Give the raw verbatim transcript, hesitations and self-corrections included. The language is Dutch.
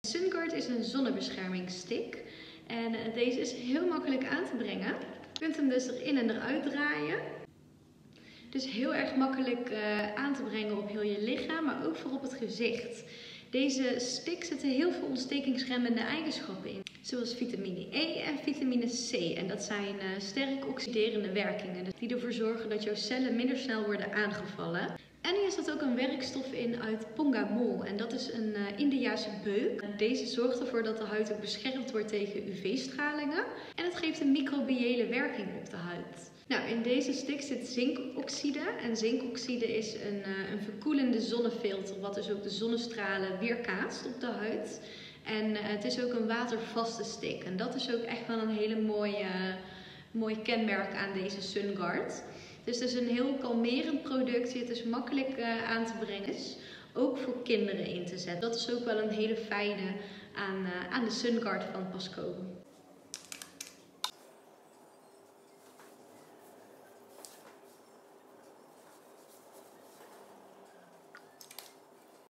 SunGuard is een zonnebeschermingsstick en deze is heel makkelijk aan te brengen. Je kunt hem dus erin en eruit draaien. Dus heel erg makkelijk uh, aan te brengen op heel je lichaam, maar ook voor op het gezicht. Deze stick zitten heel veel ontstekingsremmende eigenschappen in. Zoals vitamine E en vitamine C. En dat zijn uh, sterk oxiderende werkingen. Dus die ervoor zorgen dat jouw cellen minder snel worden aangevallen. En hier zit ook een werkstof in uit pongamol. En dat is een uh, Indiase beuk. Deze zorgt ervoor dat de huid ook beschermd wordt tegen U V-stralingen. En het geeft een microbiële werking op de huid. Nou, in deze stick zit zinkoxide. En zinkoxide is een, uh, een verkoelende zonnefilter, wat dus ook de zonnestralen weerkaatst op de huid. En uh, het is ook een watervaste stick. En dat is ook echt wel een hele mooie, uh, mooi kenmerk aan deze SunGuard. Dus het is een heel kalmerend product. Het is makkelijk uh, aan te brengen. Ook voor kinderen in te zetten. Dat is ook wel een hele fijne aan, uh, aan de SunGuard van Pascoe.